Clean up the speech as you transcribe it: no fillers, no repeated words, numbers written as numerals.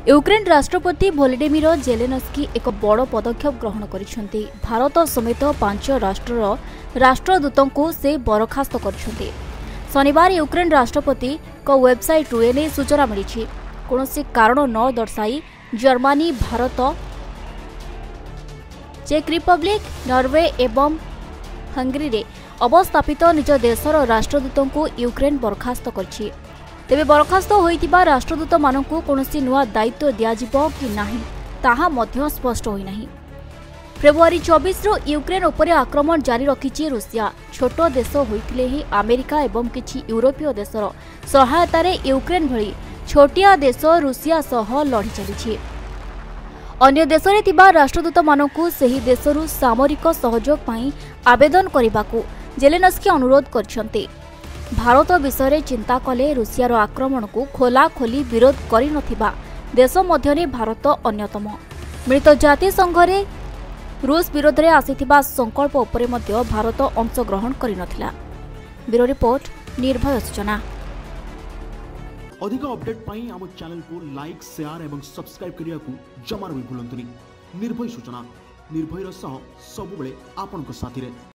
Ukraine राष्ट्रपति भोलोडिमिर जेलेनस्की एक बड़ पदक्षेप ग्रहण करिसेंति। भारत समेत 5 राष्ट्रर राष्ट्रदूतों को से बरखास्त करिसेंति। शनिवार यूक्रेन राष्ट्रपति को वेबसाइट एने सूचना मिली। कौनसी कारण न दर्शाई जर्मनी, भारत, चेक रिपब्लिक, नॉर्वे एवं हंगरी रे अवस्थापित निज देशर राष्ट्रदूतों को यूक्रेन बरखास्त करछि। तेबे बरखास्त होइतिबा राष्ट्रदूत मानकु कोनोसी नुआ दायित्व दियाजिबो कि नाही ताहा मध्य स्पष्ट होई नाही। फेब्रुआरी 24 रो यूक्रेन उपरे आक्रमण जारी रखिछि रूसिया। छोट देश होइतिले ही अमेरिका एवं किछि यूरोपीय देशर सहायतारे यूक्रेन भली छोटिया देश रूसिया सह लढी चलिछि। अन्य देशरे थिबा राष्ट्रदूत मानकु सेही देशरु सामरिक सहयोग पई आवेदन करिबाकू जेलेनस्की अनुरोध करछन्ते। भारत विषय चिंता कले रूसियार आक्रमण को खोला खोली विरोध करि नथिबा देश मध्यरे भारत अन्यतम। मिलित जातिसंघ रे रूस विरोध में आसीथिबा संकल्प उपरे मध्य भारत अंशग्रहण करि नथिला। ब्यूरो रिपोर्ट, निर्भय सूचना। अधिक अपडेट पाई आम चैनल को लाइक, शेयर एवं सब्सक्राइब करिया को जमार भी भूलंतुनी। निर्भय सूचना, निर्भयर सह सबुबले आपनको साथी रे।